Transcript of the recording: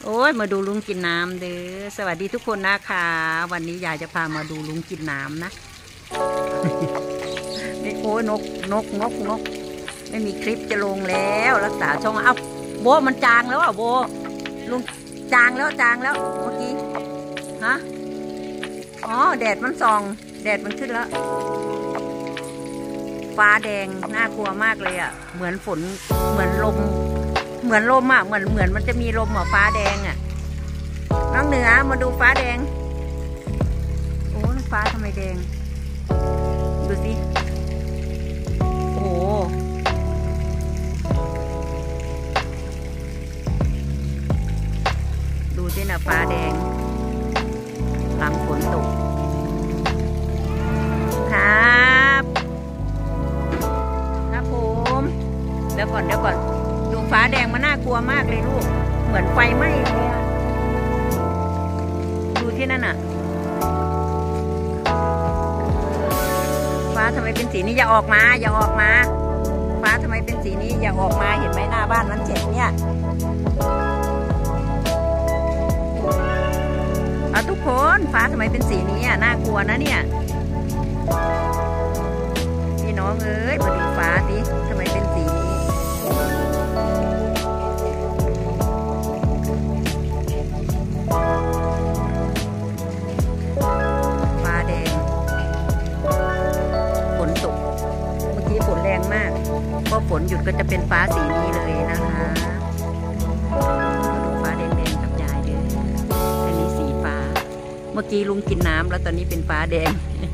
โอ้ยมาดูลุงกินน้ำเด้อสวัสดีทุกคนนะคะวันนี้ยายจะพามาดูลุงกินน้ำนะนี่โอ้ยนกไม่มีคลิปจะลงแล้วรักษาช่องเอ้าโบมันจางแล้วอ่ะโบลุงจางแล้วเมื่อกี้ฮะอ๋อแดดมันส่องแดดมันขึ้นแล้วฟ้าแดงน่ากลัวมากเลยอ่ะเหมือนฝนเหมือนลมอ่ะเหมือนมันจะมีลมอ่ะฟ้าแดงอ่ะน้องเหนือมาดูฟ้าแดงโอ้ฟ้าทำไมแดงดูสิโอ้ดูสินะฟ้าแดงหลังฝนตกครับผมเดี๋ยวก่อนดูฟ้าแดงมันน่ากลัวมากเลยลูกเหมือนไฟไหม้เลยอะดูที่นั่นอะฟ้าทำไมเป็นสีนี้อย่าออกมาฟ้าทำไมเป็นสีนี้อย่าออกมาเห็นไหมหน้าบ้านมันเจ็บเนี่ยเอาทุกคนฟ้าทำไมเป็นสีนี้อ่ะน่ากลัวนะเนี่ยพี่น้องเอ้ยมาดูฟ้าสิทำไมเป็นสีนี้ฟ้าแดงฝนตกเมื่อกี้ฝนแรงมากพอฝนหยุดก็จะเป็นฟ้าสีนี้เลยนะคะฟ้าแดงกับยายเด้ออันนี้สีฟ้าเมื่อกี้ลุงกินน้ำแล้วตอนนี้เป็นฟ้าแดง